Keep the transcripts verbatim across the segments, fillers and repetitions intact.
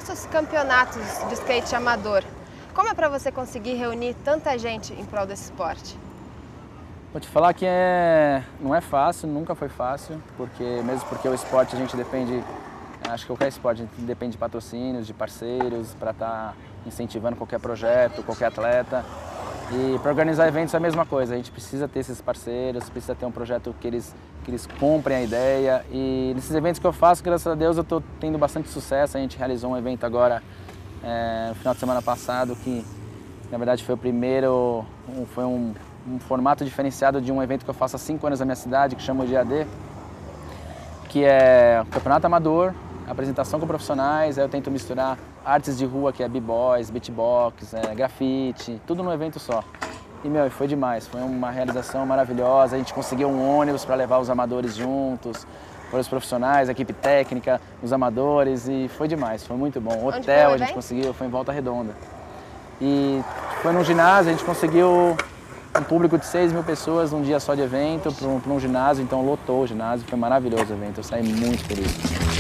diversos campeonatos de skate amador. Como é para você conseguir reunir tanta gente em prol desse esporte? Vou te falar que é, não é fácil, nunca foi fácil, porque mesmo porque o esporte a gente depende, acho que qualquer esporte a gente depende de patrocínios, de parceiros, para estar incentivando qualquer projeto, qualquer atleta. E para organizar eventos é a mesma coisa, a gente precisa ter esses parceiros, precisa ter um projeto que eles, que eles comprem a ideia. E nesses eventos que eu faço, graças a Deus, eu estou tendo bastante sucesso. A gente realizou um evento agora, é, no final de semana passado, que na verdade foi o primeiro, um, foi um, um formato diferenciado de um evento que eu faço há cinco anos na minha cidade, que chama o G A D, que é um campeonato amador, apresentação com profissionais. Aí eu tento misturar artes de rua, que é b-boys, beatbox, é, grafite, tudo num evento só. E, meu, foi demais, foi uma realização maravilhosa. A gente conseguiu um ônibus para levar os amadores juntos, foram os profissionais, a equipe técnica, os amadores, e foi demais, foi muito bom. O hotel a gente conseguiu, foi em Volta Redonda. E foi num ginásio, a gente conseguiu um público de seis mil pessoas num dia só de evento, para um, para um ginásio, então lotou o ginásio, foi maravilhoso o evento, eu saí muito feliz.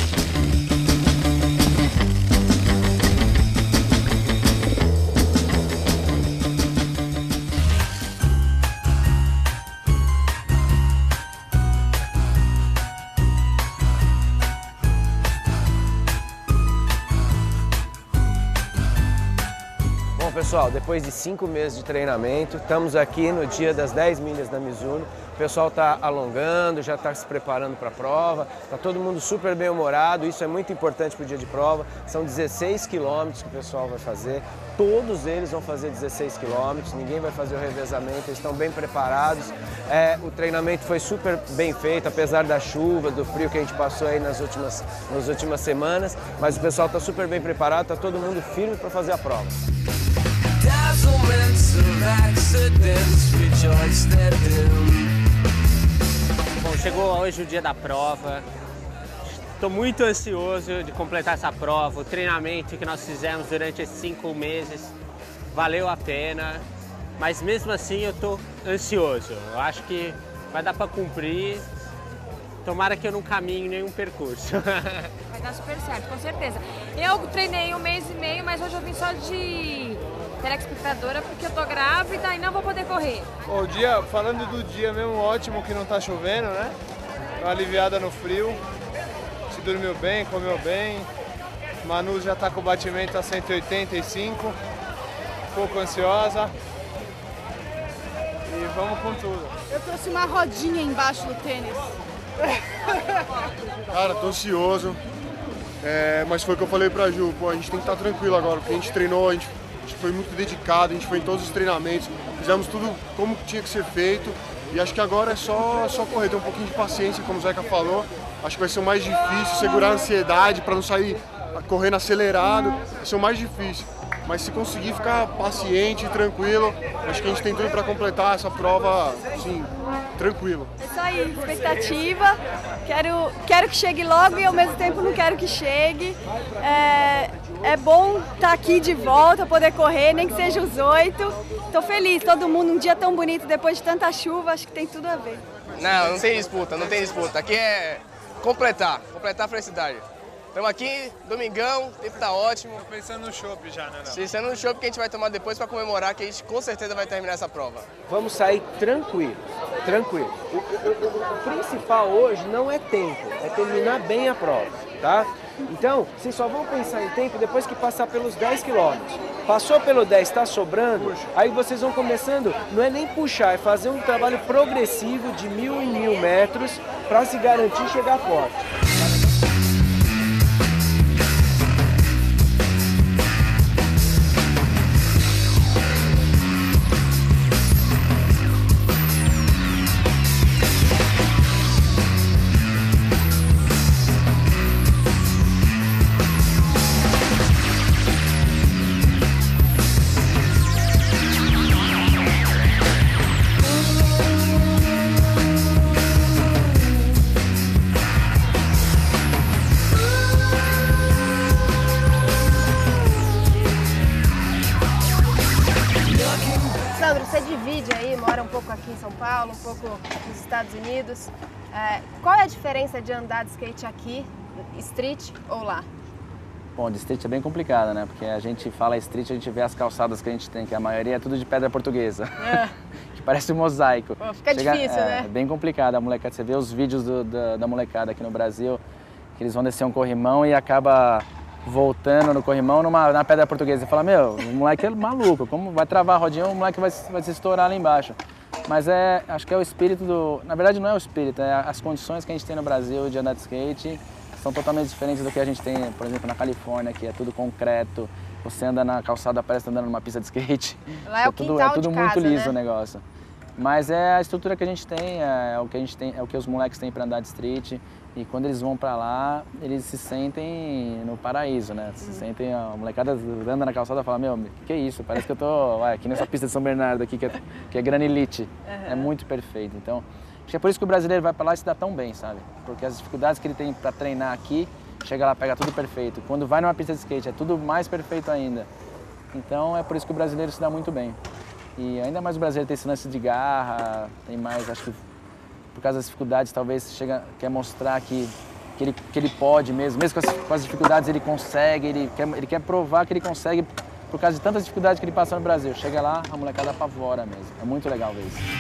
Bom, pessoal, depois de cinco meses de treinamento, estamos aqui no dia das dez milhas da Mizuno. O pessoal está alongando, já está se preparando para a prova, está todo mundo super bem-humorado, isso é muito importante para o dia de prova. São dezesseis quilômetros que o pessoal vai fazer, todos eles vão fazer dezesseis quilômetros, ninguém vai fazer o revezamento, eles estão bem preparados. É, o treinamento foi super bem feito, apesar da chuva, do frio que a gente passou aí nas últimas, nas últimas semanas, mas o pessoal está super bem preparado, está todo mundo firme para fazer a prova. Bom, chegou hoje o dia da prova. Estou muito ansioso de completar essa prova. O treinamento que nós fizemos durante esses cinco meses valeu a pena, mas mesmo assim eu estou ansioso. Eu acho que vai dar para cumprir. Tomara que eu não caminhe nenhum percurso. Vai dar super certo, com certeza. Eu treinei um mês e meio, mas hoje eu vim só de telespectadora porque eu tô grávida e não vou poder correr. O dia, falando do dia mesmo, ótimo que não tá chovendo, né? Uma aliviada no frio. Se dormiu bem, comeu bem. Manu já tá com o batimento a cento e oitenta e cinco. Um pouco ansiosa. E vamos com tudo. Eu trouxe uma rodinha embaixo do tênis. Cara, tô ansioso, é, mas foi o que eu falei pra Ju, pô, a gente tem que estar tranquilo agora, porque a gente treinou, a gente, a gente foi muito dedicado, a gente foi em todos os treinamentos, fizemos tudo como tinha que ser feito, e acho que agora é só, só correr, ter um pouquinho de paciência, como o Zeca falou, acho que vai ser o mais difícil, segurar a ansiedade pra não sair correndo acelerado, vai ser o mais difícil. Mas se conseguir ficar paciente e tranquilo, acho que a gente tem tudo para completar essa prova, assim, tranquilo. É isso aí, expectativa. Quero, quero que chegue logo e ao mesmo tempo não quero que chegue. É, é bom estar aqui de volta, poder correr, nem que seja os oito. Estou feliz, todo mundo, um dia tão bonito depois de tanta chuva, acho que tem tudo a ver. Não, não tem disputa, não tem disputa. Aqui é completar, completar a felicidade. Estamos aqui, domingão, o tempo tá ótimo. Tô pensando no chopp já, né? Não? Pensando no chopp que a gente vai tomar depois para comemorar, que a gente com certeza vai terminar essa prova. Vamos sair tranquilo, tranquilo. O, o, o principal hoje não é tempo, é terminar bem a prova, tá? Então, vocês só vão pensar em tempo depois que passar pelos dez quilômetros. Passou pelo dez, está sobrando, puxa. Aí vocês vão começando, não é nem puxar, é fazer um trabalho progressivo de mil em mil metros para se garantir chegar forte. Você divide aí, mora um pouco aqui em São Paulo, um pouco nos Estados Unidos. É, qual é a diferença de andar de skate aqui, street ou lá? Bom, de street é bem complicado, né? Porque a gente fala street, a gente vê as calçadas que a gente tem, que a maioria é tudo de pedra portuguesa. É. Que parece um mosaico. Pô, fica Chega, difícil, é, né? É bem complicado a molecada. Você vê os vídeos do, da, da molecada aqui no Brasil, que eles vão descer um corrimão e acaba voltando no corrimão numa, na pedra portuguesa. Você fala, meu, o moleque é maluco, como vai travar a rodinha, o moleque vai, vai se estourar lá embaixo. Mas é, acho que é o espírito do... Na verdade não é o espírito, é as condições que a gente tem no Brasil de andar de skate são totalmente diferentes do que a gente tem, por exemplo, na Califórnia, que é tudo concreto. Você anda na calçada, parece que tá andando numa pista de skate. Lá é o é tudo, quintal é tudo de muito casa, liso, né? O negócio. Mas é a estrutura que a gente tem, é o que a gente tem, é o que os moleques têm para andar de street. E quando eles vão para lá, eles se sentem no paraíso, né? Se uhum. sentem, a molecada anda na calçada e fala, meu, que que é isso? Parece que eu tô ué, aqui nessa pista de São Bernardo aqui, que é, que é granilite. Uhum. É muito perfeito. Então, acho que é por isso que o brasileiro vai para lá e se dá tão bem, sabe? Porque as dificuldades que ele tem para treinar aqui, chega lá, pega tudo perfeito. Quando vai numa pista de skate, é tudo mais perfeito ainda. Então, é por isso que o brasileiro se dá muito bem. E ainda mais o brasileiro tem esse lance de garra, tem mais, acho que por causa das dificuldades, talvez chega, quer mostrar que, que, ele, que ele pode mesmo, mesmo com as, com as dificuldades ele consegue, ele quer, ele quer provar que ele consegue por causa de tantas dificuldades que ele passa no Brasil. Chega lá, a molecada apavora mesmo, é muito legal ver isso.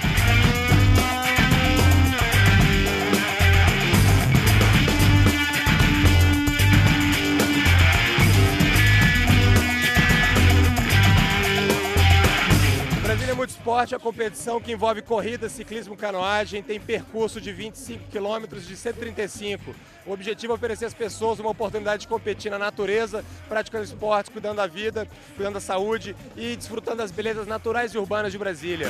Esporte é a competição que envolve corrida, ciclismo, canoagem, tem percurso de vinte e cinco quilômetros, de cento e trinta e cinco. O objetivo é oferecer às pessoas uma oportunidade de competir na natureza, praticando esporte, cuidando da vida, cuidando da saúde e desfrutando das belezas naturais e urbanas de Brasília.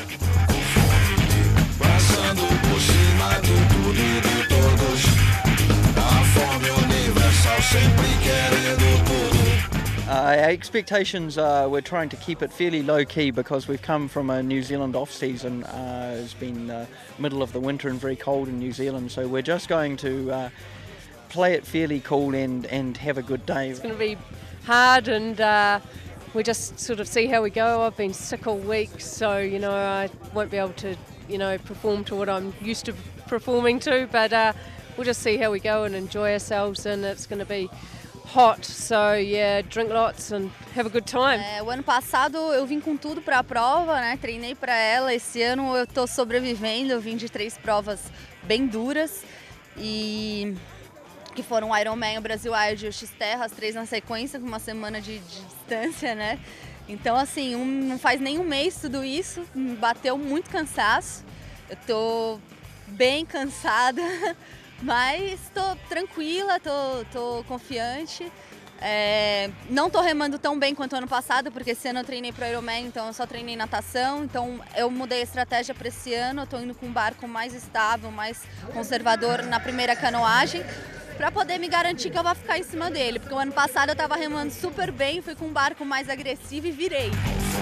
Passando por cima de tudo e de todos, a fome universal sempre querendo tudo. Uh, our expectations are we're trying to keep it fairly low key because we've come from a New Zealand off season. Uh, it's been uh, middle of the winter and very cold in New Zealand, so we're just going to uh, play it fairly cool and, and have a good day. It's going to be hard and uh, we just sort of see how we go. I've been sick all week, so you know I won't be able to you know perform to what I'm used to performing to, but uh, we'll just see how we go and enjoy ourselves, and it's going to be hot, so yeah, drink lots and have a good time. É, o ano passado eu vim com tudo para a prova, né? Treinei para ela. Esse ano eu tô sobrevivendo. Eu vim de três provas bem duras e que foram o Ironman, o Brasil Wide e o X-Terra, as três na sequência com uma semana de, de distância, né? Então assim, um, não faz nem um mês tudo isso. Me bateu muito cansaço. Eu tô bem cansada. Mas tô tranquila, tô, tô confiante. É, não tô remando tão bem quanto ano passado, porque esse ano eu treinei pro Ironman, então eu só treinei natação. Então eu mudei a estratégia para esse ano, eu tô indo com um barco mais estável, mais conservador na primeira canoagem, para poder me garantir que eu vou ficar em cima dele. Porque o ano passado eu tava remando super bem, fui com um barco mais agressivo e virei.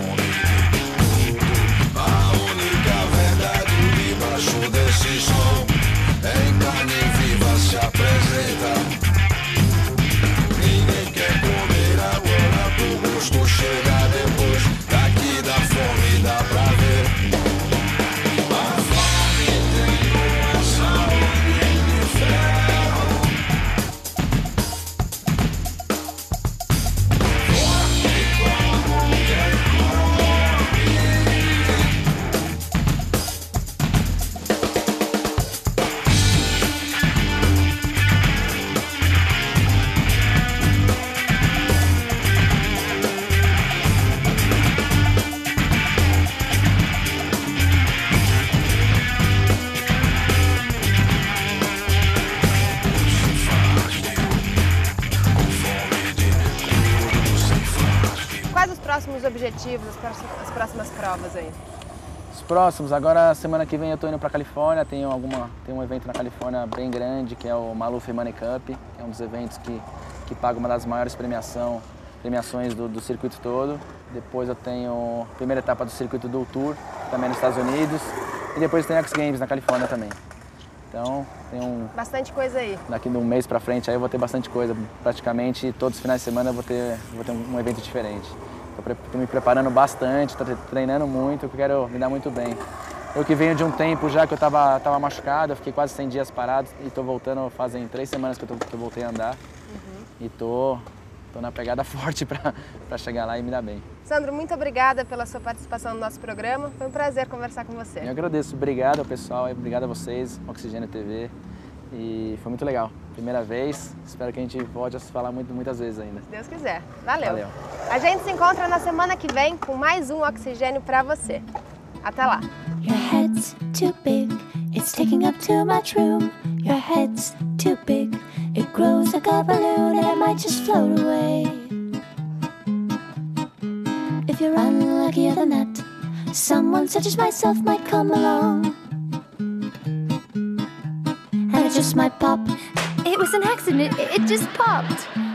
A única verdade debaixo desse sol, em carne viva se apresenta. Ninguém quer comer agora, pro gosto chega depois. Daqui da fome dá pra ver. A fome tem uma saúde de ferro. Forte como quem próximos objetivos, as próximas provas aí? Os próximos, agora semana que vem eu tô indo pra Califórnia, tem, alguma, tem um evento na Califórnia bem grande, que é o Maluf Money Cup, que é um dos eventos que, que paga uma das maiores premiação, premiações do, do circuito todo. Depois eu tenho a primeira etapa do circuito do Tour, também nos Estados Unidos, e depois tem X Games na Califórnia também. Então, tem um... Bastante coisa aí. Daqui de um mês pra frente aí eu vou ter bastante coisa, praticamente todos os finais de semana eu vou ter, vou ter um evento diferente. Estou me preparando bastante, estou treinando muito, eu quero me dar muito bem. Eu que venho de um tempo já que eu estava tava machucado, eu fiquei quase cem dias parado e estou voltando, fazem três semanas que eu, tô, que eu voltei a andar. Uhum. E estou tô na pegada forte para chegar lá e me dar bem. Sandro, muito obrigada pela sua participação no nosso programa. Foi um prazer conversar com você. Eu agradeço. Obrigado ao pessoal, obrigado a vocês, Oxigênio T V. E foi muito legal. Primeira vez, espero que a gente volte a se falar muito, muitas vezes ainda. Se Deus quiser. Valeu. Valeu. A gente se encontra na semana que vem com mais um Oxigênio para você. Até lá. Your head's too big, it's taking up too much room. Your head's too big, it grows like a balloon and it might just float away. If you're unluckier than that, someone such as myself might come along. And it just might pop. It was an accident, it, it just popped.